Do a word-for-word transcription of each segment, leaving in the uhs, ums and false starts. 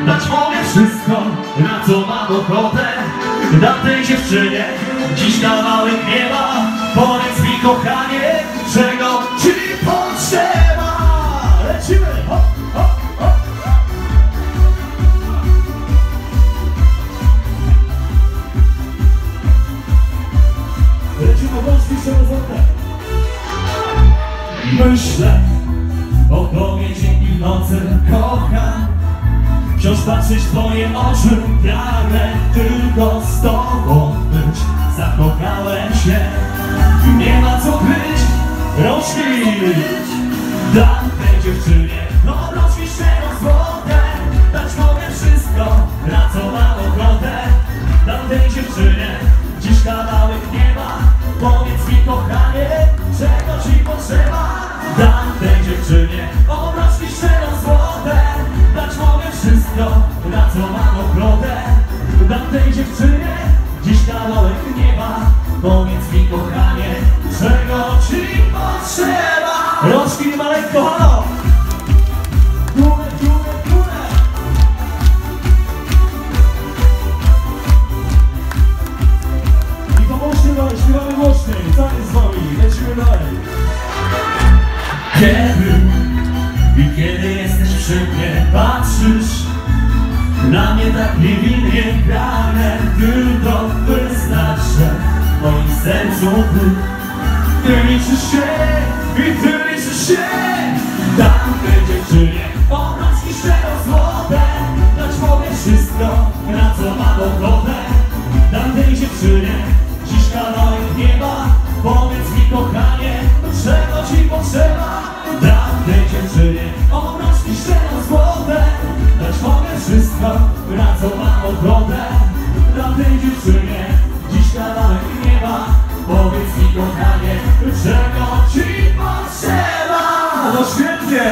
dać mogę wszystko, na co mam ochotę. Dam tej dziewczynie dziś kawałek nieba. Powiedz mi, kochanie, czego ci potrzeba. Lecimy! Hop, hop, hop. Lecimy włącznie szerozote. Myślę o tobie dzień i nocy, kocham. Wciąż patrzeć w twoje oczy, pragnę tylko z tobą być. Zakochałem się, nie ma co kryć. Rączki dam tej dziewczynie, obrączki szczerą złote. Dać mogę wszystko, na co mam ochotę. Dam tej dziewczynie dziś kawałek nieba. Powiedz mi, kochanie, czego ci potrzeba. Dam tej dziewczynie obrączki szczerą złote. Dać mogę wszystko, na co mam ochotę. Dam tej dziewczynie dziś kawałek nieba. Powiedz mi, kochanie, czego ci potrzeba. Rączki maleńko, halo! Górę, górę, górę! I pomóżcie dalej, śpiewamy głośniej. Tak jest z wami, lecimy dalej. Kiedy i kiedy jesteś przy mnie, patrzysz na mnie tak niewinnie, pragnę tylko wyznać, że w moim sercu ty, ty liczysz się i ty liczysz się. Dam tej dziewczynie obrączki szczerą złote. Dać mogę wszystko, na co mam ochotę. Dam tej dziewczynie dziś kawałek nieba. Powiedz mi, kochanie, czego ci potrzeba. Dam tej dziewczynie obrączki szczerą złote. Dać mogę wszystko, na co mam ochotę. Dam tej dziewczynie dziś kawałek nieba. Powiedz mi, kochanie, czego ci potrzeba. No świetnie!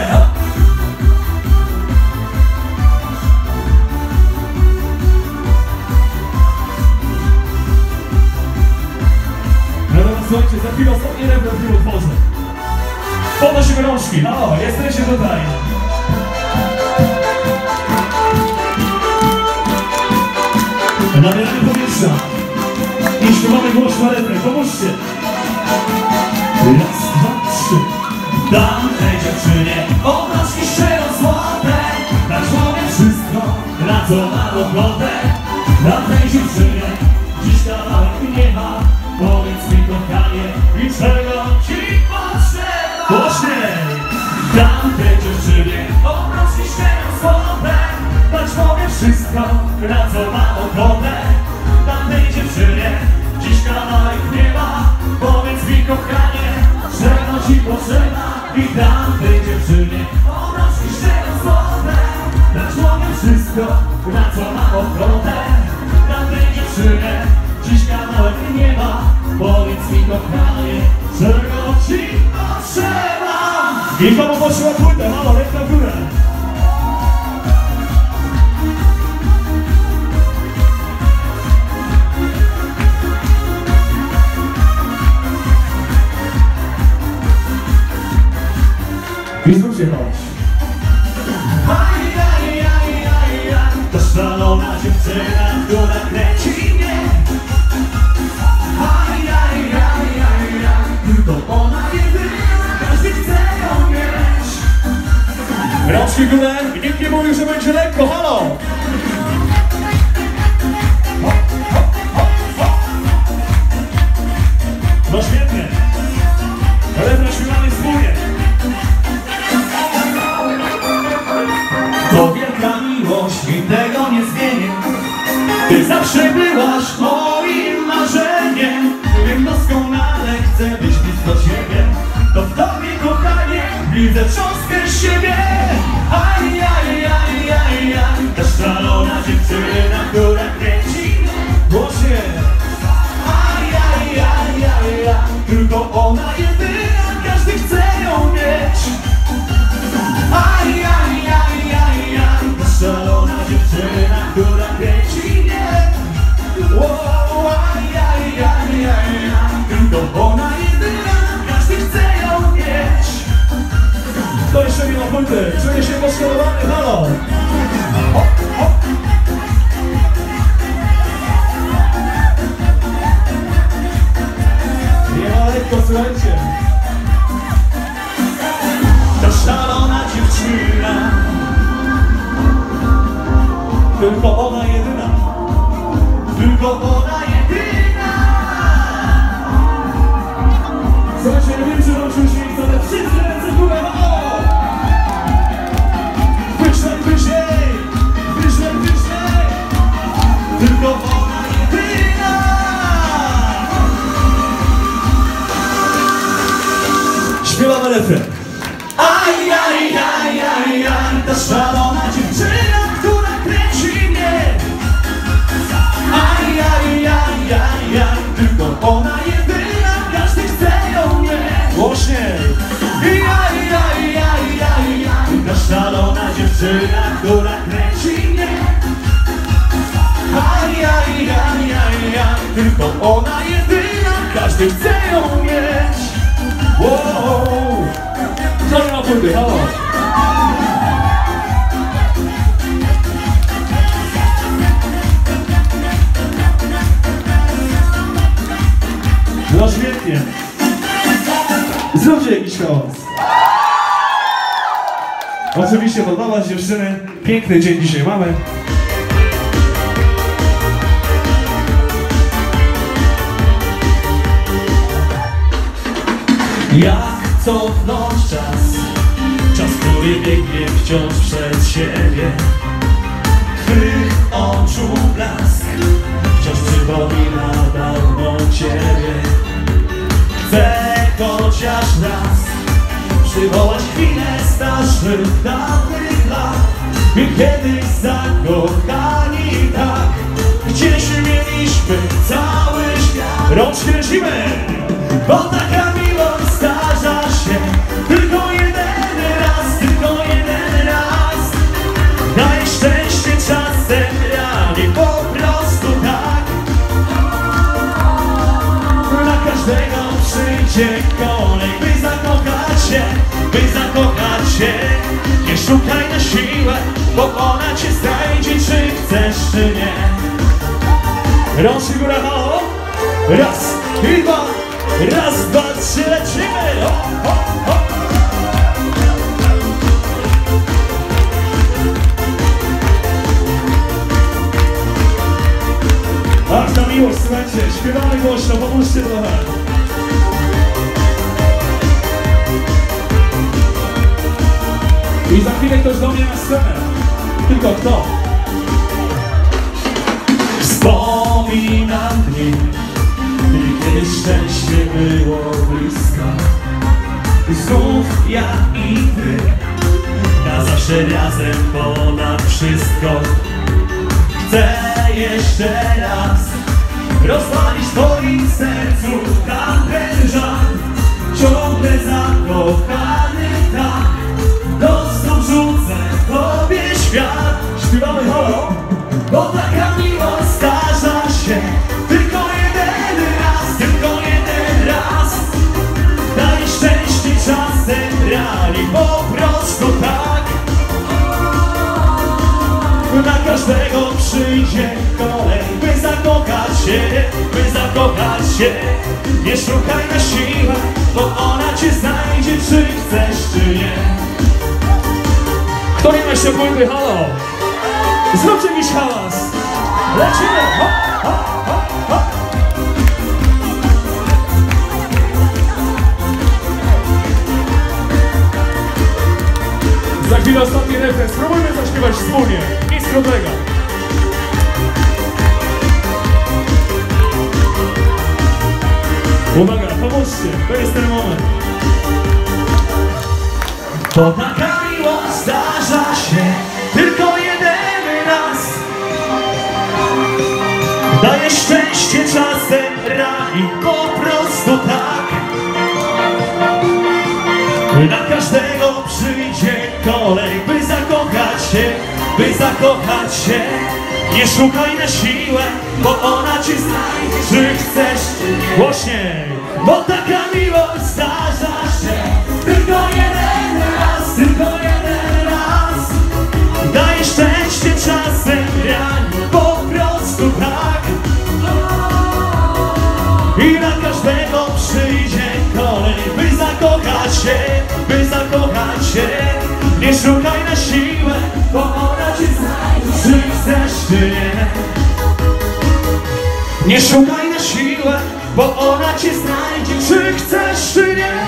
No dobra, słuchajcie, za chwilę ostatni refren, który otworzę. Podnosimy rączki, halo, jesteście tutaj. Nabieramy powietrza i śpiewamy głośno refren, pomóżcie. Raz, dwa, trzy. Dam tej dziewczynie obrączki szczerą złote. Dać mogę wszystko, na co mam ochotę. Dam tej dziewczynie dziś kawałek nieba. Powiedz mi, kochanie, i czego ci potrzeba. Głośniej! Dam tej dziewczynie obrączki szczerą złote. Dać mogę wszystko, na co mam ochotę. Dam tej dziewczynie dziś kawałek nieba. Powiedz mi, kochanie, czego ci potrzeba. I dam tej dziewczynie obrączki szczerą złote. Dać mogę wszystko, na co mam ochotę. Dam tej dziewczynie dziś kawałek nieba. Powiedz mi, kochanie, czego ci potrzeba. I komu potrzeba płytę, halo, ręka w górę. I znów się chodź. Ajajajajaj, to szalona dziewczyna, która kręci mnie. Ajajajajaj, tylko ona jedyna, każdy chce ją mieć. Rączki w górę i nikt nie mówił, że będzie lekko, halo! Hop, hop, hop, hop. No świetnie. Refren śpiewamy wspólnie. To wielka miłość i tego nie zmienię. Ty zawsze byłaś moim marzeniem. Wiem doskonale, chcę być blisko ciebie. To w tobie, kochanie, widzę cząstkę siebie. Ajajajajaj, ta szalona dziewczyna, która kręci mnie. Głosie. Ajajajajaj, tylko ona jedyna, każdy chce ją mieć. Ajajajajaj, ta szalona dziewczyna. refren. Aj, aj, aj, aj, aj, ta szalona dziewczyna, która kręci mnie. Aj, aj, aj, aj, aj, tylko ona jedyna, każdy chce ją mieć. Głośniej. Aj, aj, aj, aj, aj, ta szalona dziewczyna, która kręci mnie. Aj, aj, aj, aj, aj, tylko ona jedyna, każdy chce ją mieć. Wow. Co nie ma płyty, halo? No świetnie. Zróbcie jakiś hałas. Oczywiście podoba się dziewczyny. Piękny dzień dzisiaj mamy. Jak cofnąć czas, czas, który biegnie wciąż przed siebie. Twych oczu blask wciąż przypomina dawną ciebie. Chcę chociaż raz przywołać chwilę starszych dawnych lat. My kiedyś zakochani tak, gdzieś mieliśmy cały świat. Rączki lecimy, bo taka miłość zdarza się tylko jeden raz, tylko jeden raz. Daje szczęście czasem rani, po prostu tak. Na każdego przyjdzie kolej, by zakochać się, by zakochać się. Nie szukaj na siłę, bo ona cię znajdzie, czy chcesz, czy nie. Rączki góra, halo. Raz i dwa, raz, dwa, trzy, lecimy. O, o, o. Ach, ta miłość, słuchajcie, śpiewamy głośno, pomóżcie trochę. I za chwilę ktoś do mnie na scenę. Tylko kto? Wspominam dni, kiedy szczęście było blisko. Znów ja i ty, na zawsze razem ponad wszystko. Chcę jeszcze raz rozwalić w twoim sercu tamten żal. Ciągle zakochany tak, do stóp rzucę tobie świat. Śpiewamy halo, bo taka miłość zdarza się tylko jeden raz, tylko jeden raz. Daje szczęście czasem rani, po prostu tak. Na każdego przyjdzie kolej, by zakochać się, by zakochać się. Nie szukaj na siłę, bo ona cię znajdzie, czy chcesz, czy nie. Kto nie ma jeszcze płyty, halo? Zróbcie jakiś hałas. Lecimy! Hop, hop, hop, hop. Za chwilę ostatni refren. Spróbujmy zaśpiewać wspólnie. Nic trudnego. Uwaga, pomóżcie. To jest ten moment. Bo taka miłość zdarza się tylko jeden raz. Daje szczęście czasem rani, po prostu tak. Na każdego przyjdzie kolej, by zakochać się, by zakochać się. Nie szukaj na siłę, bo ona cię znajdzie, czy chcesz, czy nie. Głośniej, bo taka miłość zdarza się tylko jeden raz, tylko jeden raz. Daje szczęście czasem rani, po prostu tak. I na każdego przyjdzie kolej, by zakochać się, by zakochać się. Nie szukaj na siłę, bo ona cię znajdzie, czy chcesz, czy nie. Nie szukaj na siłę, bo ona cię znajdzie, czy chcesz, czy nie.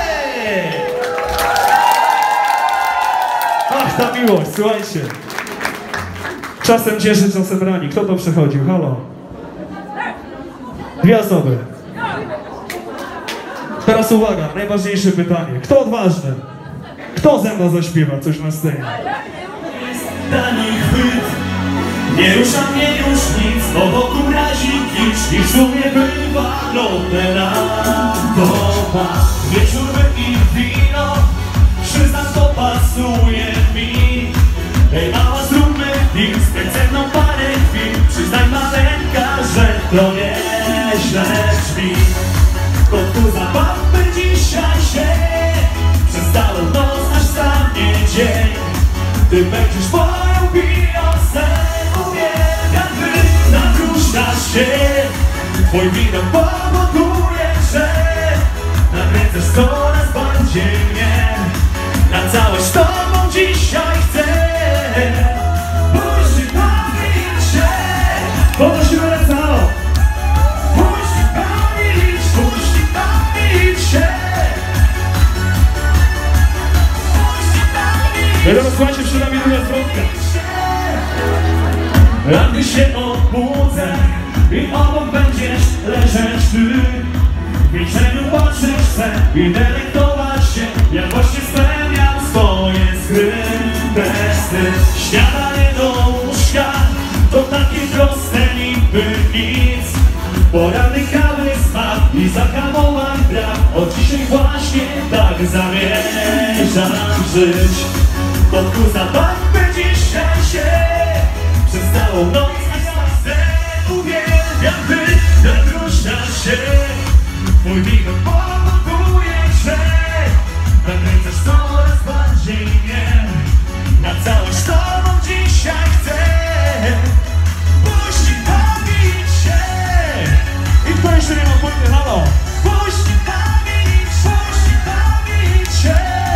Ach, ta miłość, słuchajcie. Czasem cieszy, czasem rani. Kto to przechodził? Halo? Dwie osoby. Teraz uwaga, najważniejsze pytanie. Kto odważny? Kto ze mną zaśpiewa coś na scenie? Dani chwyt, nie rusza mnie już nic, bo wokół razi kicz i w sumie wywalone na doba. Wieczór i wino, przyznam to pasuje mi. Ej mała, zróbmy film, spędzoną parę chwil. Przyznaj maleńka, że to nieźle brzmi. Kotku zabawmy dzisiaj się, przez całą noc aż stanie dzień. Ty będziesz moją Beyoncé, uwielbiam, gdy nakruszasz się. Twój widok powoduje, że nakręcasz coraz bardziej mnie. Na całość z tobą dzisiaj chcę. Pójdź i bawić się. Podnosimy ręce, halo! Pójdź i bawić, pójdź i bawić się. Wiadomo, słuchajcie, przed nami druga zwrotka. A gdy się obudzę i obok będziesz leżeć ty, w milczeniu patrzeć chcę i delektować się, jak właśnie spełniam swoje skryte sny. Śniadanie do łóżka to takie proste niby nic. Poranny kawy smak i zahamowań brak. Od dzisiaj właśnie tak zamierzam żyć. Kotku zabawmy dzisiaj się, przez całą noc aż chcę. Uwielbiam, gdy nakruszasz się. Mój widok powoduje, że nakręcasz coraz bardziej mnie. Na całość z tobą dzisiaj chcę. Puść i bawić się. I kto jeszcze nie ma płyty, halo? Puść i bawić, puść i bawić się.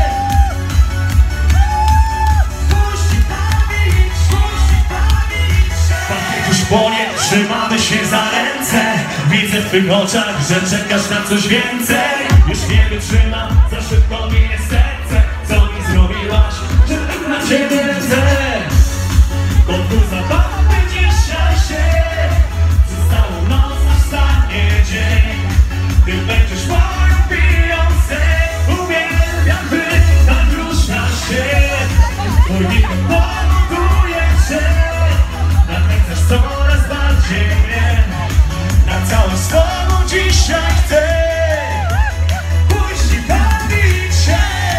Puść i bawić, puść i bawić się. Pakiet już płonie, trzymamy się za ręce. Widzę w twych oczach, że czekasz na coś więcej. Już nie wytrzymam, za szybko minie serce. Co mi zrobiłaś, że tak na ciebie lecę? Kotku zabawmy dzisiaj się, przez całą noc aż stanie dzień. Ty będziesz moją Beyoncé, uwielbiam, gdy nakruszasz się. Mój widok powoduje, że nakręcasz coraz bardziej mnie. Na całość z tobą dzisiaj chcę. Pójdź i bawić się.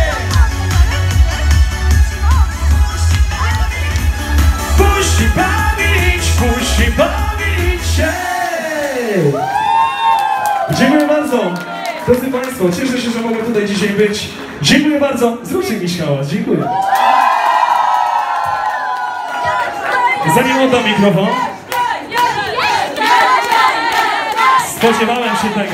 Pójdź i bawić, pójdź i bawić się. Dziękuję bardzo! Drodzy Państwo, cieszę się, że mogę tutaj dzisiaj być. Dziękuję bardzo! Zróbcie mi hałas, dziękuję. Zanim oddam mikrofon, spodziewałem się tego.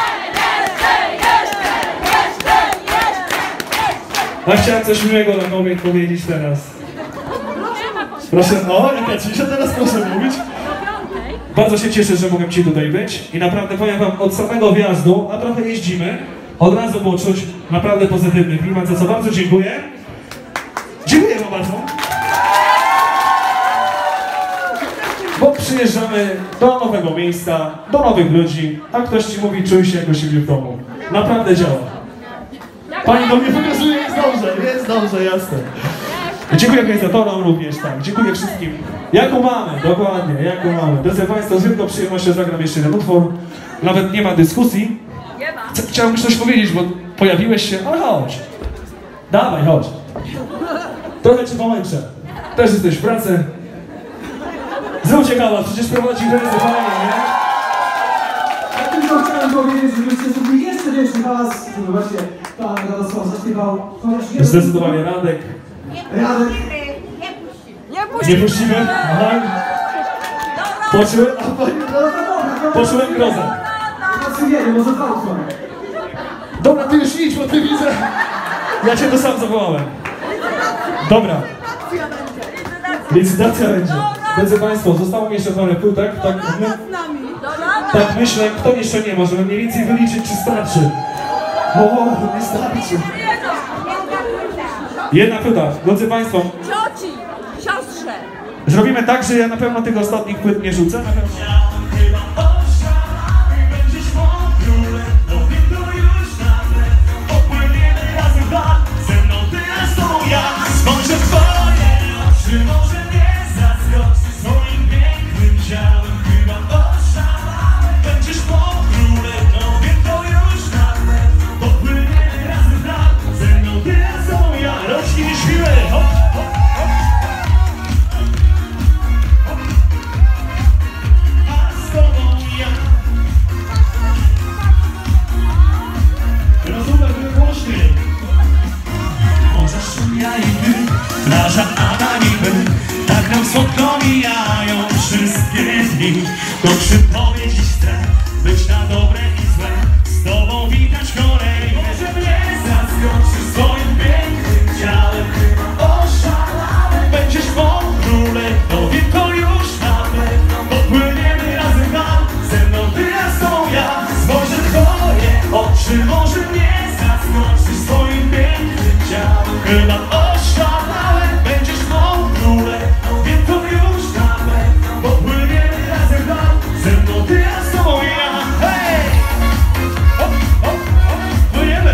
A chciałem coś miłego na tobie powiedzieć teraz. Proszę, o, i Kaciusia, teraz proszę mówić. Bardzo się cieszę, że mogę Ci tutaj być i naprawdę powiem Wam, od samego wjazdu, a trochę jeździmy, od razu było czuć naprawdę pozytywny klimat, za co bardzo dziękuję. Dziękuję Wam bardzo. Bo przyjeżdżamy do nowego miejsca, do nowych ludzi, a ktoś Ci mówi, czuj się jak u siebie w domu. Naprawdę działa. Pani do mnie pokazuje, jest dobrze, jest dobrze, jasne. Dziękuję organizatorom również, tak. Dziękuję wszystkim. Jaką mamy, dokładnie, jaką mamy. Drodzy Państwo, z wielką przyjemnością zagram jeszcze jeden utwór. Nawet nie ma dyskusji. Chciałem coś powiedzieć, bo pojawiłeś się, ale chodź. Dawaj, chodź. Trochę Cię pomęczę. Też jesteś w pracy. Zróbcie kawał, przecież prowadzi imprezę, fajnie, nie? Ja tylko chciałem powiedzieć, żebyście zrobili jeszcze większy hałas, żeby właśnie pan Radosław zaśpiewał. Zdecydowanie Radek. Radek. Nie puścimy? Aha. Poczułem, a pani, poczułem grozę. Znaczy nie, może dwa utwory. Dobra, ty już idź, bo ty widzę. Ja cię to sam zawołałem. Dobra. Licytacja będzie. Drodzy Państwo, zostało mi jeszcze parę płytek. Tak, my, tak myślę, kto jeszcze nie może mniej więcej wyliczyć, czy starczy. O, nie starczy. Jedna płyta. Drodzy Państwo. Cioci, siostrze. Zrobimy tak, że ja na pewno tych ostatnich płyt nie rzucę. Na pewno. Będziesz mą królem, to wiem to już na tak słodko mijają wszystkie dni. To czym powiedzieć chcę, być na dobre i złe, z tobą witać kolejne. Może mnie zaskoczysz swoim pięknym ciałem, chyba oszalałem. Będziesz mą królewną, wiem to już na pewno. Popłyniemy razem tam, ze mną ty, a z tobą ja. Spojrzę w twoje oczy, może mnie zaskoczysz swoim pięknym ciałem, chyba oszalałem. Będziesz mą królewną, wiem to już na pewno. Popłyniemy razem tam, ze mną ty, a z tobą ja. Hej! Hop, hop, hop, płyniemy!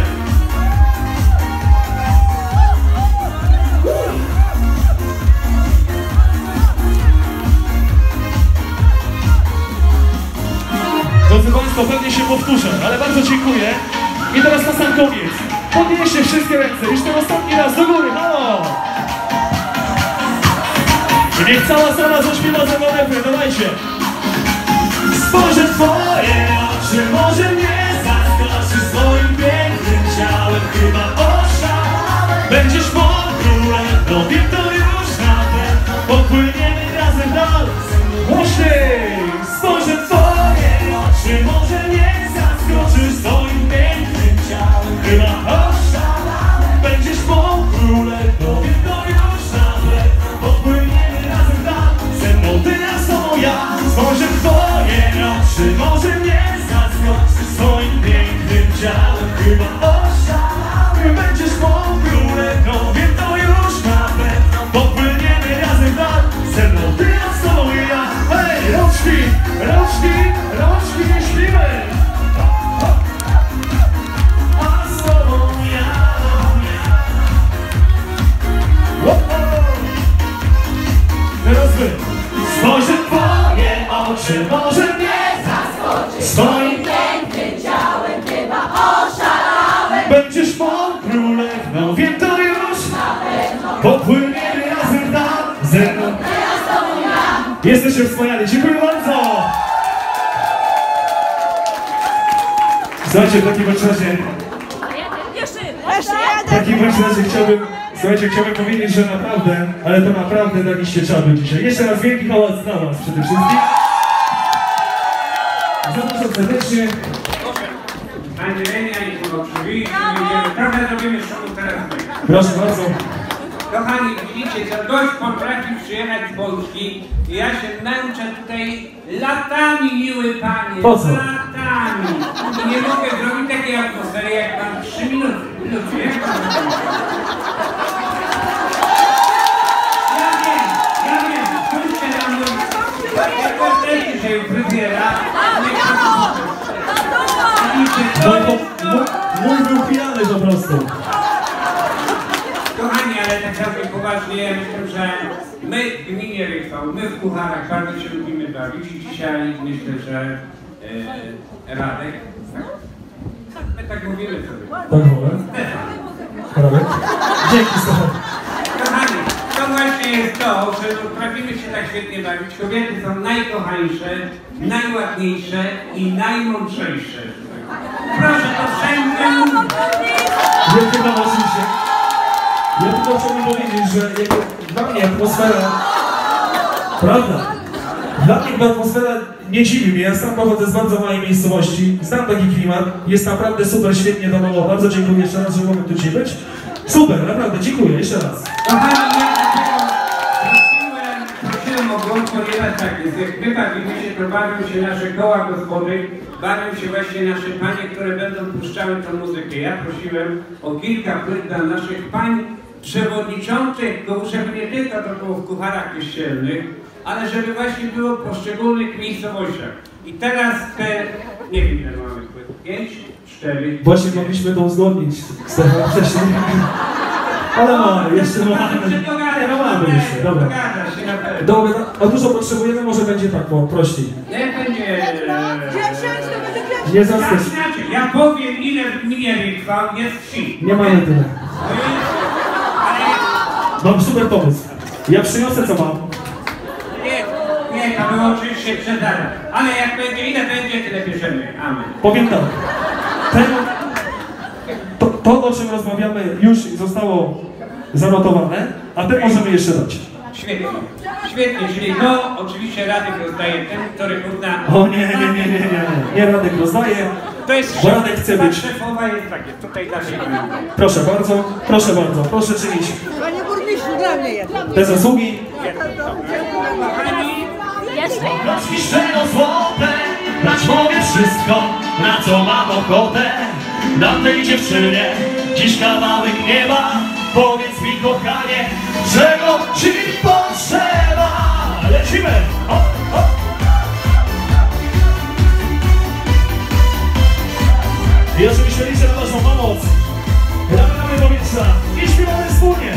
Drodzy Państwo, pewnie się powtórzę, ale bardzo dziękuję. I teraz na sam koniec. Podnieście wszystkie ręce, już ten ostatni raz do góry, halo! Niech cała sala zaśpiewa za mną refren, dawajcie! Spojrzę w twoje oczy, może mnie zaskoczysz swoim pięknym ciałem, chyba oszalałem. Będziesz mą królewną, wiem to już na pewno. Popłyniemy razem dalej, Głośniej! spojrzę w twoje oczy, może mnie zaskoczysz swoim pięknym ciałem, chyba oszalałem. Będziesz mą królewną, wiem to już na pewno. Popłyniemy razem dalej, ze mną ty, a z tobą ja. Spojrzę w twoje oczy, może mnie zaskoczysz swoim pięknym ciałem, chyba oszalałem. Będziesz mą królewną, wiem to już na pewno. Popłyniemy razem dalej, ze mną ty, a z tobą ja. Hej, rączki, rączki, rączki, nie śpimy! A z tobą ja, Wo, wo. Teraz wy. spojrzę w twoje oczy, może mnie zaskoczysz swoim pięknym ciałem, chyba oszalałem. Będziesz mą Królewną, wiem to już na pewno. Popłyniemy razem tam, ze mną Jesteście wspaniali, dziękuję bardzo! Słuchajcie, w takim bądź razie, Jeszcze, Jeszcze w jeden! takim bądź razie chciałbym, słuchajcie, chciałbym powiedzieć, że naprawdę, ale to naprawdę daliście czadu dzisiaj. Jeszcze raz wielki hałas dla was przede wszystkim. Zapraszam serdecznie. Angelina i tu oczywiście będziemy, trochę zrobimy show teraz my. Proszę bardzo. Kochani, widzicie, co gość potrafi przyjechać z Polski i ja się męczę tutaj latami, miły panie, Po co? latami. I nie mogę zrobić takiej atmosfery, jak mam trzy minuty. Minuty, jak pan Ja wiem, ja wiem, pójdźcie na mój... Jak potrzebujecie się fryzjera, niech pan... Widzicie, to Mój, jest to... mój, mój był pijany po prostu. Kochani, ale tak całkiem poważnie, ja myślę, że my w gminie Rychwał, my w Kucharach bardzo się lubimy bawić i dzisiaj myślę, że e, Radek, tak, my tak mówimy sobie. Tak mówię. Prawie. Dzięki, Stefan. Kochani, to właśnie jest to, że potrafimy się tak świetnie bawić. Kobiety są najkochańsze, najładniejsze i najmądrzejsze. Proszę, to wszędzie mówić. Wielkie dla was oczywiście. Ja tylko chciałbym powiedzieć, że jakby dla mnie atmosfera, prawda, dla mnie jakby atmosfera nie dziwi mnie, ja sam pochodzę z bardzo małej miejscowości, znam taki klimat, jest naprawdę super, świetnie domowo, bardzo dziękuję jeszcze raz, że mogłem tu dzisiaj być. Super, naprawdę, dziękuję, jeszcze raz. Kochani, ja prosiłem, prosiłem o głos, ponieważ tak jest, jak my bawimy się, to bawią się nasze koła gospody, bawią się właśnie nasze panie, które będą puszczały tą muzykę. Ja prosiłem o kilka płyt dla naszych pań przewodniczących, żeby nie tylko to było w kucharach kościelnych, ale żeby właśnie było w poszczególnych miejscowościach. I teraz te, nie wiem ile mamy płyt, pięć, cztery. Właśnie mogliśmy to uzgodnić, Stefan, wcześniej. Ale mamy, jeszcze mamy. Nie, no mamy jeszcze, dobra. Dogada się na pewno. Dobra, a dużo potrzebujemy, może będzie tak, bo prościej. Nie będzie... Dziesięć, to będzie dziesięć! Nie Ja, zaskocz. inaczej, ja powiem ile w gminie Rychwał jest wsi. Nie mamy tyle. Ale Mam super pomysł. Ja przyniosę co mam. nie, nie, to było oczywiście przedane. Ale jak będzie, ile będzie, tyle bierzemy. Amen. Powiem tak. Ten, to, to, o czym rozmawiamy, już zostało zanotowane, a ten możemy jeszcze dać. Świetnie, świetnie, czyli to oczywiście Radek rozdaje ten, który uzna... O nie, nie, nie, nie, nie, nie Radek rozdaje, To jest bo Radek chce być. szefowa jest takie, tutaj dla siebie. Proszę bardzo, proszę bardzo, proszę czynić Panie burmistrzu, dla mnie jest. te zasługi. Roczki szczero złote, dać mogę wszystko, na co mam ochotę. Dam tej dziewczynie dziś kawałek nieba. Powiedz mi, kochanie, czego ci potrzeba? Lecimy! Hop, hop. I oczywiście liczę na waszą pomoc. Gramy powietrza i śpiewamy wspólnie.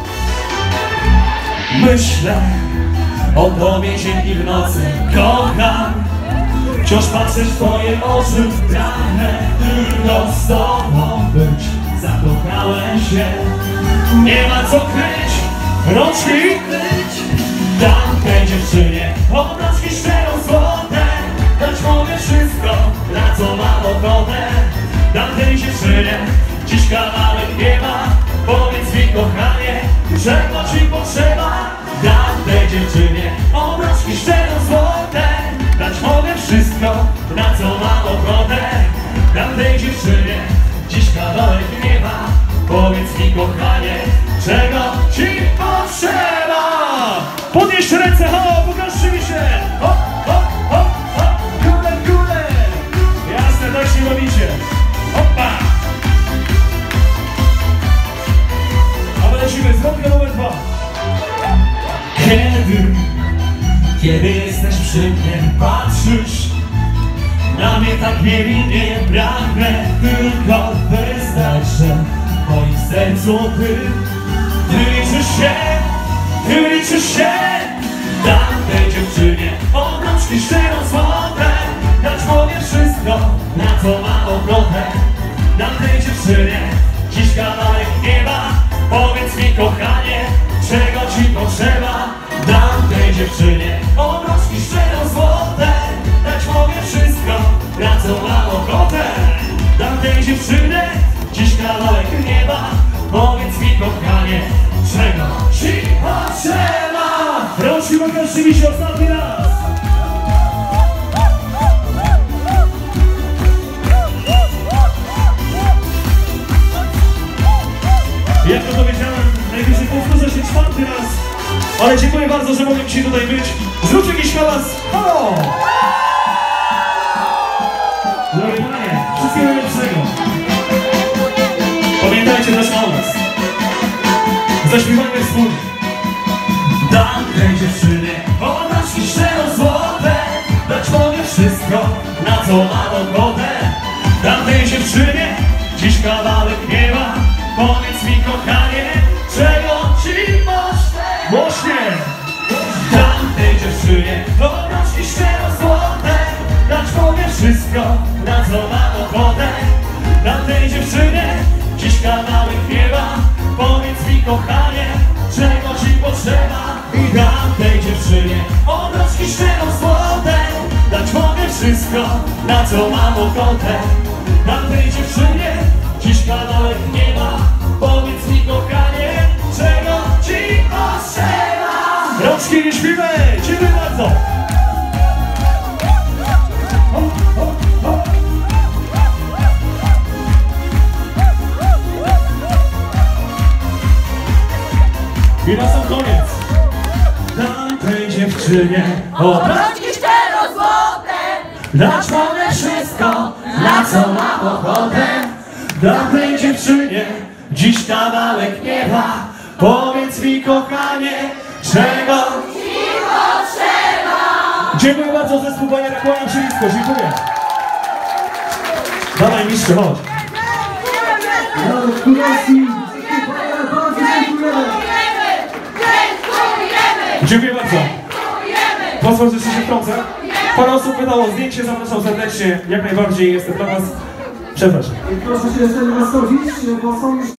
Myślę o tobie dzień i w nocy, kocham. Wciąż patrzę w twoje oczy, pragnę tylko z tobą być. Zakochałem się, nie ma co kryć, rączki kryć. Dam tej dziewczynie obrączki szczero złote. Dać mogę wszystko, na co mam ochotę. Dam tej dziewczynie dziś kawałek nieba. Powiedz mi, kochanie, czego ci potrzeba? Dam tej dziewczynie obrączki szczero złote. Dać mogę wszystko, na co mam ochotę. Dam tej dziewczynie dziś kawałek nieba. Powiedz mi, kochanie, czego ci potrzeba? Podnieś ręce, halo, pokażcie mi się! Hop, hop, hop, hop, kule, kule! Jasne, tak się robicie. Hoppa! A my lecimy, zwrotka numer dwa. Kiedy, kiedy jesteś przy mnie, patrzysz na mnie tak niewinnie, pragnę tylko wyznać, że w moim sercu ty, ty liczysz się, ty liczysz się. Dam tej dziewczynie obrączki szczero złote. Dać mogę wszystko, na co mam ochotę. Dam tej dziewczynie dziś kawałek nieba. Powiedz mi, kochanie, czego ci potrzeba? Dam tej dziewczynie obrączki szczero złote. Dać mogę wszystko, na co mam ochotę. Dam tej dziewczynie dziś kawałek nieba. Powiedz mi, kochanie, czego ci potrzeba? Rączki pokażcie mi się ostatni raz. Jak to powiedziałem, najwyżej powtórzę się czwarty raz. Ale dziękuję bardzo, że mogłem dzisiaj tutaj być. Zróbcie jakiś hałas. Halo! Drogie panie, wszystkiego najlepszego. Pamiętajcie nasz hałas. Zaśpiewajmy wspólnie. Dam tej dziewczynie obrączki szczero złote. Dać mogę wszystko, na co mam ochotę. Dam tej dziewczynie dziś kawałek nieba. Powiedz mi, kochanie, czego ci potrzeba? Głośnie! Dam tej dziewczynie obrączki szczero złote. Dać mogę wszystko, na co mam ochotę. Dam tej dziewczynie dziś kawałek nieba. Powiedz mi, kochanie, czego ci potrzeba? I dam tej dziewczynie obrączki szczero złote. Dać mogę wszystko, na co mam ochotę. Dam tej dziewczynie dziś kawałek nieba. Powiedz mi, kochanie, czego ci potrzeba? Rączki nie śpimy! Dziękuję bardzo! Hop, hop, hop. I na sam koniec. Dam tej dziewczynie Obrączki szczero złote. dać mogę wszystko, na co mam ochotę. Dam tej dziewczynie dziś kawałek nieba. Powiedz mi, kochanie, czego ci potrzeba. Dziękuję bardzo, zespół Baniera, kłaniam się nisko, dziękuję. Dawaj mistrzu, chodź. Radek Królewski, bardzo dziękujemy. Dziękujemy. Dziękuję bardzo. Dziękujemy. Pozwól, że się wtrącę. Parę osób pytało o zdjęcie, zapraszam serdecznie, jak najbardziej jestem dla was. Przepraszam. Proszę się jeszcze nie nastawić, bo są już